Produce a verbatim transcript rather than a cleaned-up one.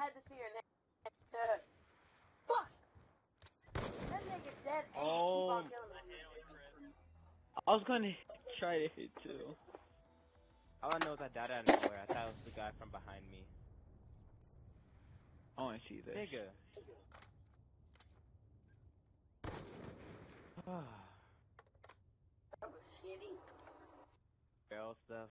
had to see your name. Fuck! That nigga dead and you keep on Oh, killing me. I was gonna try to hit too. All I know is I died out of nowhere. I thought it was the guy from behind me. I wanna see this. Nigga. That was shitty. Barrel stuff.